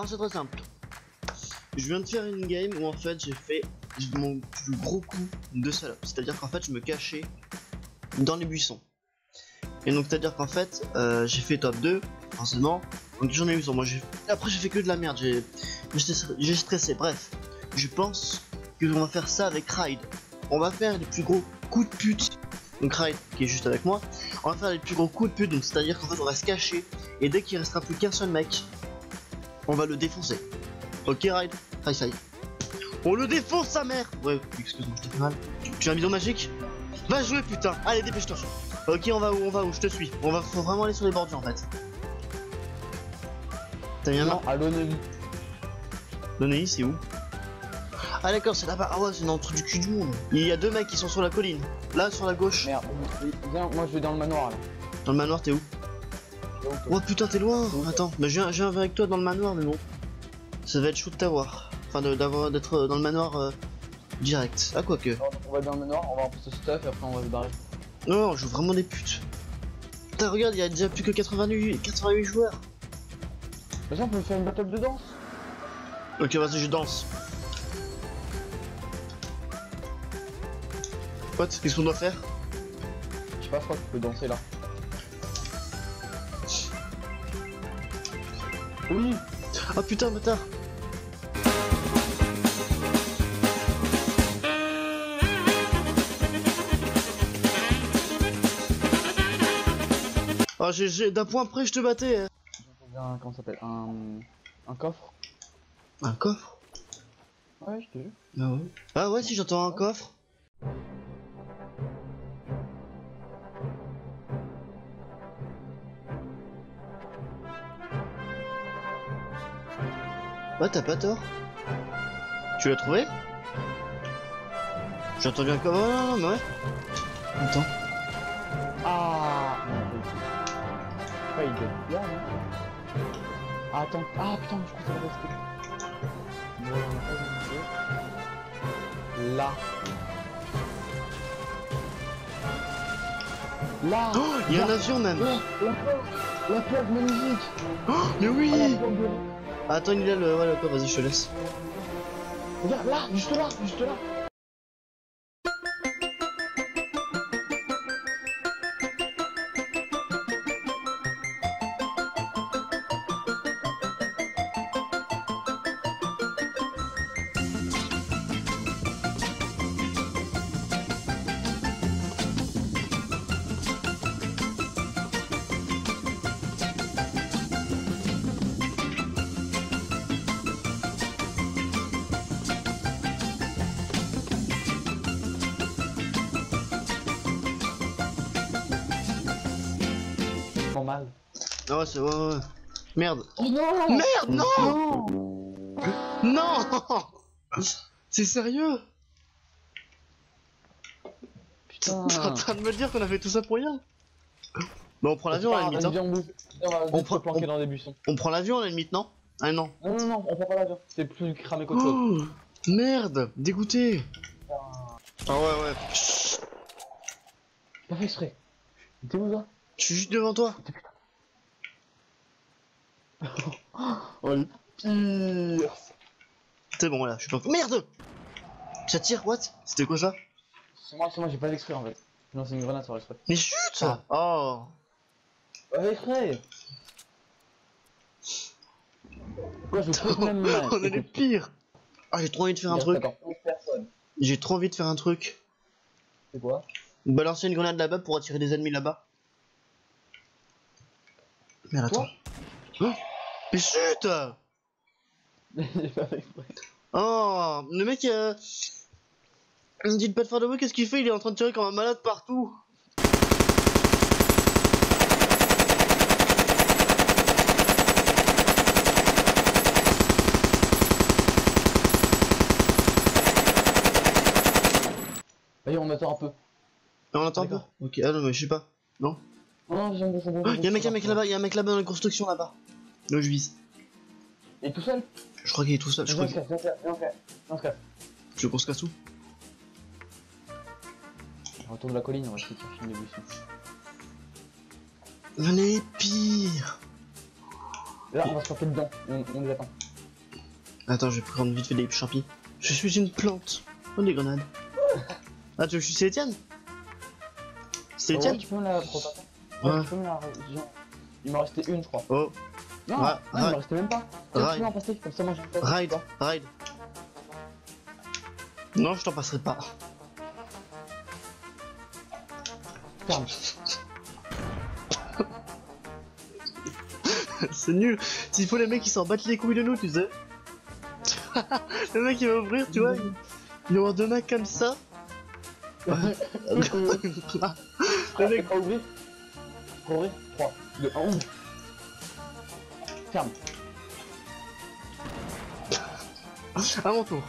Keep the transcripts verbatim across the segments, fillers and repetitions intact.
Alors c'est très simple. Je viens de faire une game où en fait j'ai fait mon plus gros coup de salope. C'est-à-dire qu'en fait je me cachais dans les buissons. Et donc c'est à dire qu'en fait euh, j'ai fait top deux forcément. Donc j'en ai eu sur moi. Après j'ai fait que de la merde. J'ai stressé. Bref, je pense que on va faire ça avec Ride. On va faire les plus gros coups de pute. Donc Ride qui est juste avec moi. On va faire les plus gros coups de pute. Donc c'est à dire qu'en fait on va se cacher. Et dès qu'il restera plus qu'un seul mec, on va le défoncer. Ok Ride, high five. On le défonce sa mère. Ouais, excuse-moi, je t'ai fait mal. Tu as un bidon magique? Va jouer putain. Allez dépêche-toi. Ok, on va où? On va où? Je te suis. On va faut vraiment aller sur les bordures en fait. T'as bien marre? À l'Oneli. L'Oneli c'est où? Ah d'accord, c'est là-bas. Ah ouais, c'est dans le truc du cul du monde. Il y a deux mecs qui sont sur la colline. Là sur la gauche. Merde, viens, moi je vais dans le manoir là. Dans le manoir t'es où? Oh putain t'es loin. Attends, mais je viens, je viens avec toi dans le manoir mais bon. Ça va être chaud de t'avoir. Enfin d'avoir d'être dans le manoir euh, direct. Ah quoi que. On va dans le manoir, on va remplir ce stuff et après on va se barrer. Non, non, on joue vraiment des putes. Putain regarde, il y a déjà plus que quatre-vingt-huit, quatre-vingt-huit joueurs. Vas-y on peut faire une battle de danse. Ok vas-y je danse. What? Qu'est-ce qu'on doit faire? Je sais pas, je crois que tu peux danser là. Oui. Ah putain bâtard. Ah j'ai d'un point près je te battais hein. Un, comment ça s'appelle? Un... un coffre. Un coffre? Ouais je te jure. Ah ouais. Ah ouais si j'entends un coffre. Ouais t'as pas tort. Tu l'as trouvé? J'entends bien comme... Oh non non mais ouais. Attends. Ah ouais, il doit être là, non? Ah attends, ah putain, je crois que ça va rester. Non, on a pas vu. Là. Là. Oh, il y a un avion même. Ouais, la plage, la plage magnifique. Oh, mais oui. Ah, la plage de... Attends, il est là le... Ouais d'accord, vas-y je te laisse. Regarde, là, juste là, juste là. Mal. Ah ouais c'est... Ouais ouais. Merde. Oh non. Merde non. Non. Non. C'est sérieux? Putain. T'es en train de me dire qu'on a fait tout ça pour rien? Bah on prend l'avion à la limite hein. On, on prend planquer dans des buissons. On prend l'avion à la limite non? Ah non. Non non non, on prend pas l'avion. C'est plus cramé qu'autre chose. Oh, merde, dégoûté. Ah ouais ouais. Pas fait exprès. T'es où là? Je suis juste devant toi. Oh le pire. C'est bon là, je suis pas... Merde. Ça tire, what? C'était quoi ça? C'est moi, c'est moi, j'ai pas fait exprès en fait. Non, c'est une grenade sur exprès. Mais chut. Ah. Oh. Pas fait exprès. Quoi, je peux même mal. On est les pires. Ah j'ai trop envie de faire un truc. J'ai trop envie de faire un truc. C'est quoi? Balancer une grenade là-bas pour attirer des ennemis là-bas. Merde attends. Oh. Mais chut. J'ai pas fait exprès. Oh, le mec euh... il me dit de pas de faire de bruit, qu'est-ce qu'il fait? Il est en train de tirer comme un malade partout. Vas-y, on attend un peu. Ah, on attend un peu. Ok, ah non mais je sais pas. Non. Non, j'aime bien, j'aime bien. Oh, y'a un mec, y'a un mec là-bas, y'a un mec là-bas dans la construction là-bas. Là où je vise. Il est tout seul? Je crois qu'il est tout seul. Je crois Viens, qu'il... viens, viens, viens, viens, viens. Tu veux qu'on se casse où? Retour de la colline, on va essayer de filmer les buissons. On est pire. Là, on va se planquer dedans, on, on les attend. Attends, je vais prendre vite fait des champis. Je suis une plante. Oh, des grenades. Ah, tu veux que je suis Étienne? C'est Ouais, Étienne? tu peux me la prendre. Ouais. Ouais, tu peux me la. Il m'en restait une, je crois. Oh, Non, Ouais, non, il ouais. m'en restait même pas. Tiens, Ride. tu peux en passer, comme ça moi je vais faire. ride, ride. Non, je t'en passerai pas. Ferme. C'est nul. S'il faut les mecs qui s'en battent les couilles de nous, tu sais. Le mec il va ouvrir, tu vois. Il va y avoir deux mecs comme ça. Le mec. Pas ouvrir. Pour ouvrir. trois, deux, un, ouvre. Ferme. À mon tour.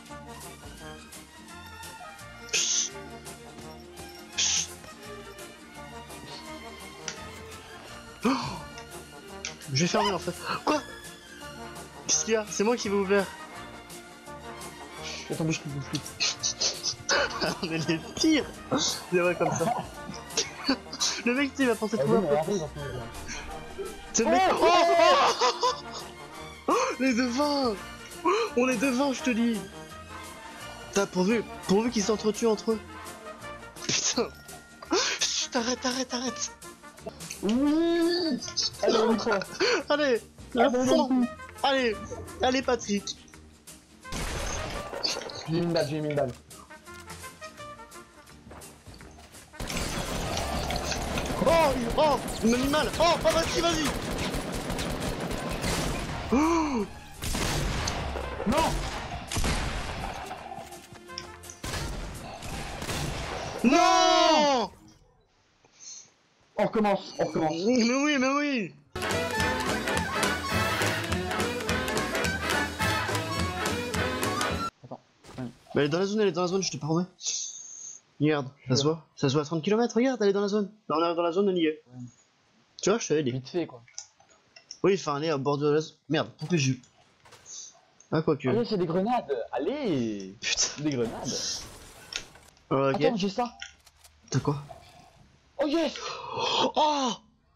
Oh, je vais fermer en fait. Quoi? Qu'est-ce qu'il y a? C'est moi qui vais ouvert. Attends, bouge plus, bouge plus. On est les pires. C'est vrai comme ça. Le mec tu sais, il va penser Ah, trouver bon, un peu. arrive, enfin, C'est le mec. Oh, oh, oh, les devins. On est devins, je te dis. T'as pourvu, pourvu qu'ils s'entretuent entre eux. Putain. Chut, arrête, arrête, arrête. Oui. Allez, on y croit. Allez, à fond. Allez, allez Patrick. J'ai mis une balle, j'ai mis une balle. Oh, oh, il m'a mis mal. Oh, oh vas-y, vas-y. Oh. Non. Non. On recommence, on recommence. Mais oui, mais oui. Attends. Mais elle est dans la zone, elle est dans la zone, je te promets. Regarde, ça se voit, ça se voit à trente kilomètres, regarde, elle est dans la zone. Là, on est dans la zone, on y est. Ouais. Tu vois, je t'avais dit. Vite fait quoi. Oui, enfin, aller à bord de la zone. Merde, pourquoi j'ai eu. Ah, quoi que. Allez, c'est des grenades. Allez. Putain. Des grenades. Ok. Attends, j'ai ça. T'as quoi? Oh yes. Oh.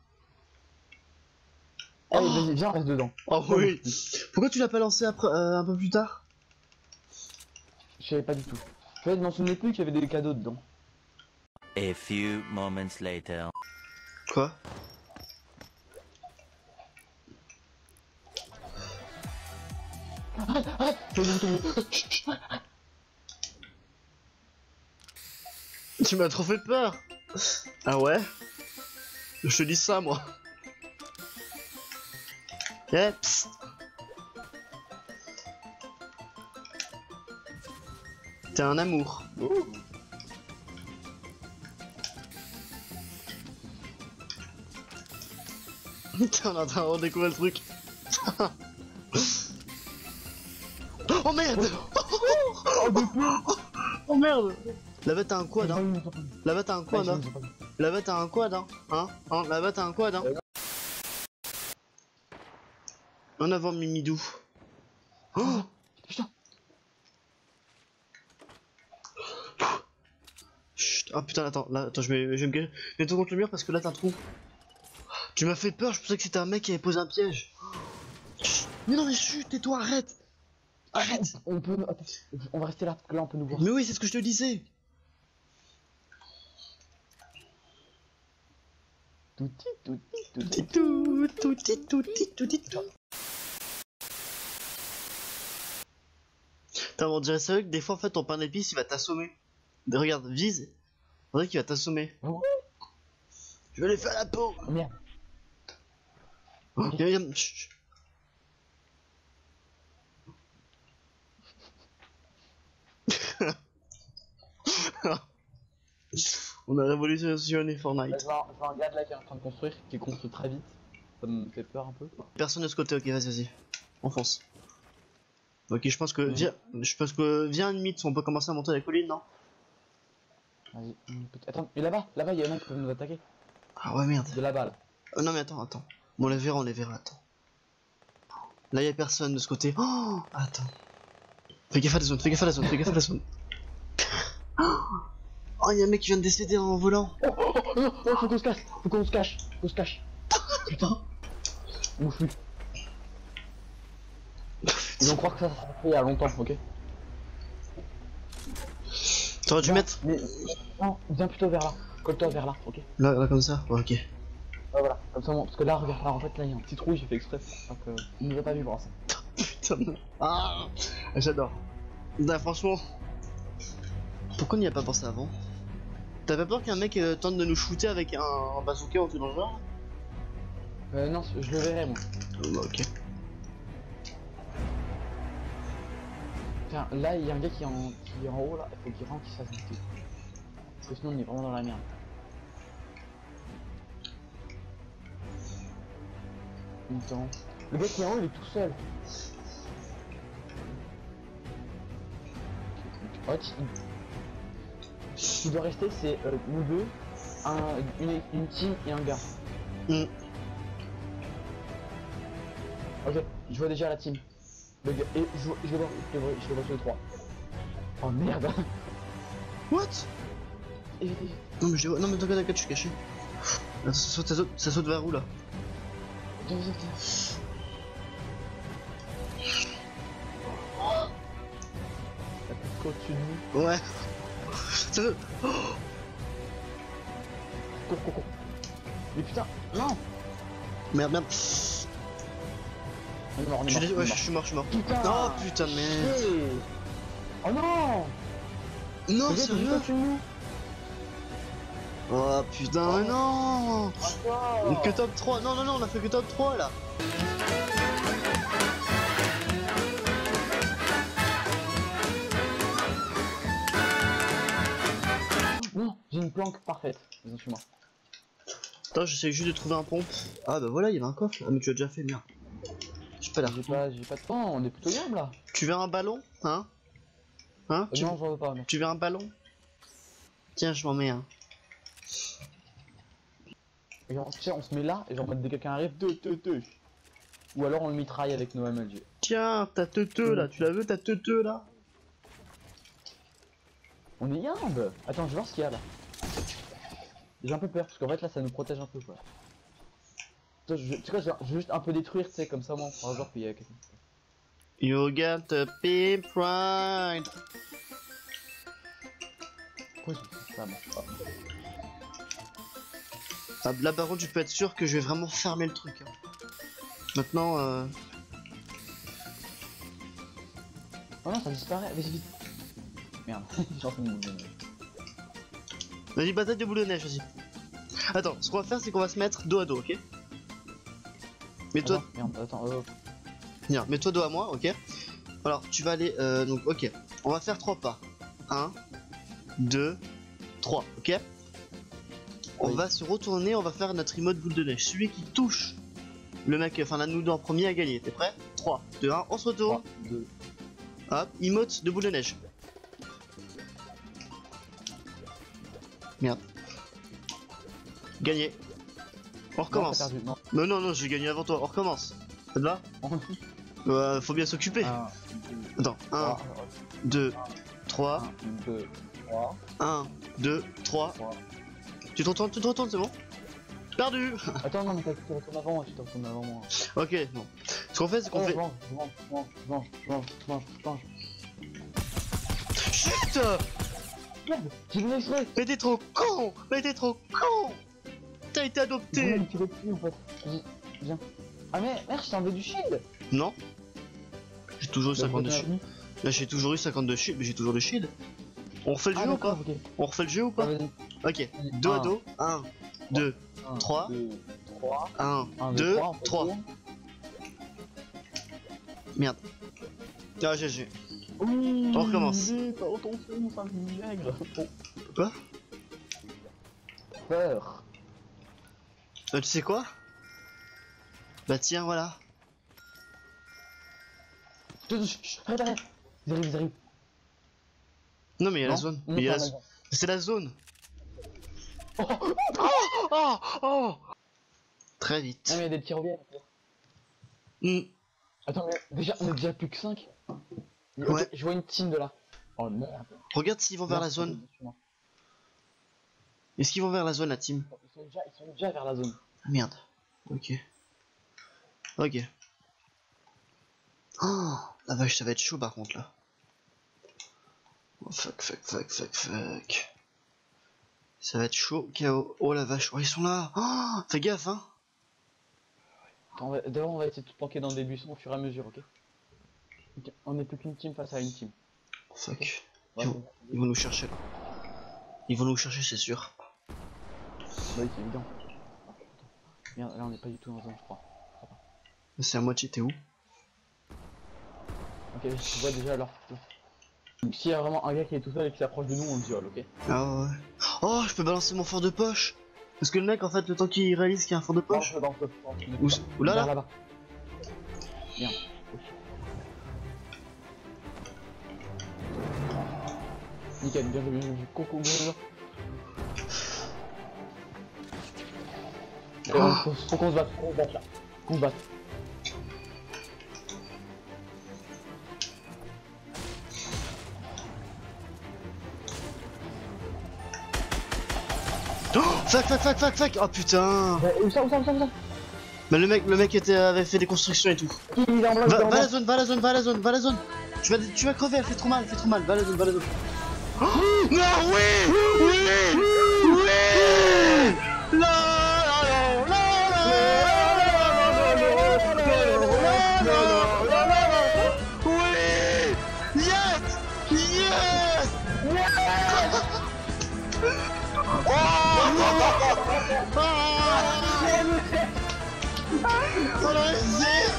Allez, Oh. vas-y, viens, reste dedans. Oh oui. Pourquoi tu l'as pas lancé après, euh, un peu plus tard? Je savais pas du tout. Je m'en souvenais plus qu'il y avait des cadeaux dedans. A few moments later. Quoi? Arrête, arrête. Je vais tomber. Tu m'as trop fait peur. Ah ouais? Je te dis ça, moi. Eh, psst. T'es un amour. Oh. Putain, on est en train de redécouvrir le truc. Oh merde. Oh merde. Là-bas t'as un quad, hein. Là-bas t'as un quad, hein. Là-bas t'as un quad, hein. Hein, hein. Là-bas t'as un quad, hein. En avant, Mimidou. Oh. Putain. Chut. Ah putain, attends, là, attends, je vais, je vais me cacher. Mets-toi contre le mur parce que là t'as un trou. Tu m'as fait peur, je pensais que c'était un mec qui avait posé un piège. Chut. Mais non, mais chut, tais-toi, arrête. Arrête. On peut. Attends, on va rester là, parce que là on peut nous voir. Mais oui, c'est ce que je te disais. Touti, touti, touti. Touti tout, touti touti touti tout. Putain, on dirait sérieux que des fois en fait ton pain d'épices il va t'assommer. Regarde, vise. On dirait qu'il va t'assommer. Oh. Je vais aller faire la peau. Oh merde. Oh, viens, viens. Chut. On a révolutionné Fortnite. Je vois, je vois un gars de là qui est en train de construire, qui construit très vite. Ça me fait peur un peu. Personne de ce côté, ok, vas-y, vas-y. On fonce. Ok, je pense que. Mhm. Viens, je pense que. Viens, limite, on peut commencer à monter la colline, non? Vas-y. Attends, mais là-bas, là-bas, il y a un mec qui peut nous attaquer. Ah ouais, merde. De là-bas, là. Euh, non, mais attends, attends. Bon, on les verra, on les verra, attends. Là, y'a personne de ce côté. Oh, attends. Fais gaffe à la zone, fais gaffe à la zone, fais gaffe à la zone. Oh, y'a un mec qui vient de décéder en volant. Oh, oh, oh, oh, oh, faut qu'on se cache, faut qu'on se cache, faut qu'on se cache. Putain. On bouge plus. Ils vont croire que ça s'est fait il y a longtemps, ok? T'aurais dû Non, mettre mais... Non, viens plutôt vers là. Colle-toi vers là, ok? là, là comme ça. Ouais, ok. Ouais, voilà, comme ça, bon, parce que là, regarde, là, en fait, là, il y a un petit trou, j'ai fait exprès, donc euh, il nous a pas vu pour ça. Putain. Ah, j'adore. Bah, franchement. Pourquoi on n'y a pas pensé avant? T'as pas peur qu'un mec euh, tente de nous shooter avec un, un bazooka ou tout dans le genre? Euh, non, je le verrai, moi. Oh, bah, ok. Tiens, là, il y a un gars qui est en, qui est en haut, là, il faut qu'il rentre, qu'il se fasse buter. Parce que sinon, on est vraiment dans la merde. Attends. Le gars qui est en haut, il est tout seul. Oh, tu... Ce qui doit rester, c'est euh, nous deux, un, une, une team et un gars. Mm. Ok, je vois déjà la team. Le gars, et je, vois- je le vois, je le vois, je le vois sur les trois. Oh merde. What? Et, et- Non, mais je les vois. Non, mais t'inquiète, t'inquiète, je suis caché. Attends, ça saute, ça saute, ça saute vers où là? viens, viens, viens. La petite côte au-dessus de nous. Ouais. Ça saute. Oh, Cours, cours, cours. Mais putain, non. merde, merde. On est mort, on est Je mort, suis on est ouais, mort. je suis mort, je suis mort. Putain. Oh putain de merde. Chier. Oh non. Non, Le gars, il est juste sérieux? au-dessus de nous. Oh putain, mais non. Oh. Que top trois. Non, non, non, on a fait que top trois là. Non, j'ai une planque parfaite. Vas-y, je suis mort. Attends, j'essaie juste de trouver un pompe. Ah bah voilà, il y avait un coffre. Ah mais tu as déjà fait, merde. J'ai pas l'air. J'ai pas, j'ai pas de temps, on est plutôt yable là. Tu veux un ballon? Hein? Hein? Euh, tu... non, j'en veux pas. Mais... tu veux un ballon? Tiens, je m'en mets un. Et genre, tiens, on se met là et genre, dès que quelqu'un arrive, deux, deux, deux. Ou alors on le mitraille avec nos M L G. Tiens, ta teuteux là, tu la veux ta teuteux là? On est yambe. Attends, je vais voir ce qu'il y a là. J'ai un peu peur parce qu'en fait là ça nous protège un peu quoi. Attends, je, tu sais quoi, je vais je vais juste un peu détruire, tu sais, comme ça, moi, on pourra voir qu'il y a quelqu'un. You got a pimp pride. Pourquoi j'ai fait ça, moi? Ah. Ah, là par contre tu peux être sûr que je vais vraiment fermer le truc. Hein. Maintenant euh... Oh non, ça disparaît, vas-y vite. Merde, j'ai lancé une boule de neige. Vas-y, bataille de boule de neige, vas-y. Attends, ce qu'on va faire c'est qu'on va se mettre dos à dos, ok? Mets-toi... Attends, merde, attends, euh... Viens, mets-toi dos à moi, ok? Alors, tu vas aller... Euh, donc, ok. On va faire trois pas. un, deux, trois, ok? On Oui. va se retourner, on va faire notre emote boule de neige. Celui qui touche le mec, enfin la nous deux en premier a gagné. T'es prêt? trois, deux, un, on se retourne. trois, deux. Hop, emote de boule de neige. Merde. Gagné. On recommence. Non, t'as perdu, non. Non, non, non, j'ai gagné avant toi. On recommence. Ça te va? euh, Faut bien s'occuper. un, Attends, un, deux, trois. un, deux, trois, un, deux, trois. trois. Tu te retournes, tu te retournes, c'est bon? Perdu. Attends, non, mais t'as- tu te retournes avant moi, tu te retournes avant moi. Ok, bon. Ce qu'on fait, c'est qu'on Oh, fait... je mange, je mange, je mange, je mange, je mange, je mange, je mange. Chut. Merde, j'ai donné exprès. Mais t'es trop con. Mais t'es trop con. T'as été adopté. J'ai tiré dessus en fait. Vas-y, viens. Ah mais merde, je t'ai enlevé du shield. Non. J'ai toujours eu Tu vas cinquante de me shield. retenir Là, j'ai toujours eu cinquante de shield, mais j'ai toujours de shield. On refait le Ah jeu ou pas? d'accord, ok. On refait le jeu ou Ah, pas? vas-y. Ok. Dos à Un. dos. un, deux, Un, trois. deux, trois. un, un, deux, trois, on fait trois. tour. Merde. Ah, G G. Oui, On recommence. vite, oh, ton son, ça me vinaigre. Oh. Quoi? Peur. Euh, tu sais quoi? Bah tiens, voilà. Chut, chut, chut, Arrête, arrête. Ils arrivent, ils arrivent. Non, mais il y a la Non, zone. on Mais il y a monte la par zone. C'est la zone. Oh, Oh, oh. Très vite. ah mais il y a des petits reviens. Hmm. Attends, mais déjà, on est déjà plus que cinq. Ouais. Je vois une team de là. Oh merde. Regarde s'ils vont vers Non, la zone. excuse-moi. Est-ce qu'ils vont vers la zone, la team? Ils sont déjà, ils sont déjà vers la zone. Ah, merde. Ok. Ok. Oh, La vache, ça va être chaud par contre là. Oh, fuck, fuck, fuck, fuck, fuck. Ça va être chaud, K O. Oh la vache, oh ils sont là. Oh, fais gaffe hein. Attends, d'abord on va essayer de se planquer dans des buissons au fur et à mesure, ok? Okay. On n'est plus qu'une team face à une team. Fuck. Okay. Ils, vont, ils vont nous chercher là. Ils vont nous chercher, c'est sûr. Bah oui, c'est évident. Merde, là on n'est pas du tout dans zone, je crois. C'est à moitié, t'es où? Ok, je vois déjà alors. Donc s'il y a vraiment un gars qui est tout seul et qui s'approche de nous, on le viole, ok? Ah ouais. Oh, je peux balancer mon fort de poche. Parce que le mec, en fait, le temps qu'il réalise qu'il y a un fort de poche. Non, non, non, non, non, Où, où là, là, là-bas. Merde. Nickel, bien joué, bien joué. Coucou, bien joué. Oh. Faut, faut qu'on se batte, faut qu'on se batte là. Qu'on se batte. Oh, fuck, fuck, fuck, fuck, fuck. Oh putain. Où ça, où ça, où ça, où ça? Mais le mec, le mec était, avait fait des constructions et tout. Il est en blanc, il est Va, en va blanc. la zone, va la zone, va la zone, va la zone. Tu vas, tu vas crever, elle fait trop mal, elle fait trop mal. Va la zone, va la zone. Oh, non, oui, oui, oui. La, la, la, oui. Yes, yes. Oh, oh la zé-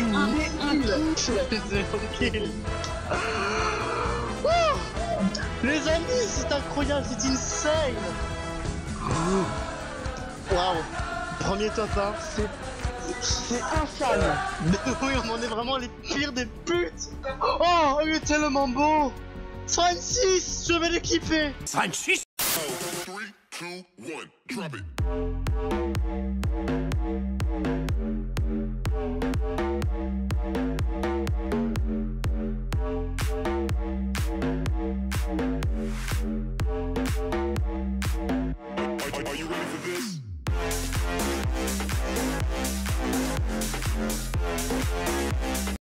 c'est kill. Les amis, c'est incroyable, c'est insane. Waouh. Premier top un, c'est C'est infâme. mais oui, on en est vraiment les pires des putes. Oh, il est tellement beau. Francis, je vais l'équiper. Francis! three, two, one, drop it.